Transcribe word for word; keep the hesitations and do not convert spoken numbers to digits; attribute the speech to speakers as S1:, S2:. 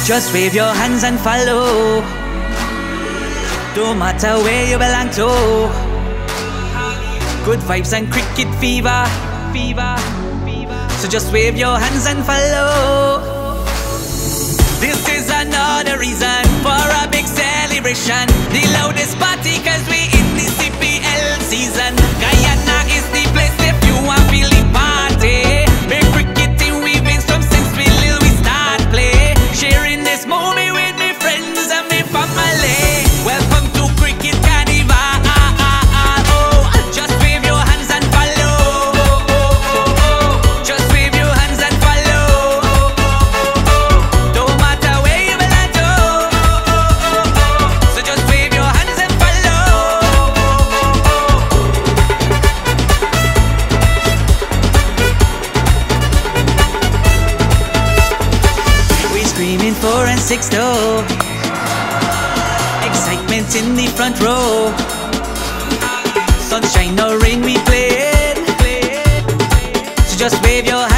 S1: Just wave your hands and follow. Don't matter where you belong to. Good vibes and cricket fever, fever, fever. So just wave your hands and follow. This is another reason for a big celebration. The loudest party cause we in the C P L season. Guyana is the place if you want feel the party. Big cricket team we've been from since we little we start play. Sharing this moment with me friends and me family. Welcome to Cricket Carnival. Just wave your hands and follow. Just wave your hands and follow. Don't matter where you belong to. So just wave your hands and follow. We screaming four and six though. Excitement in the front row. Sunshine or rain we playing. So just wave your hands.